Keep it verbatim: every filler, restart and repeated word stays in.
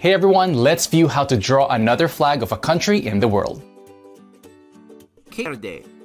Hey everyone, let's view how to draw another flag of a country in the world. Cape Verde.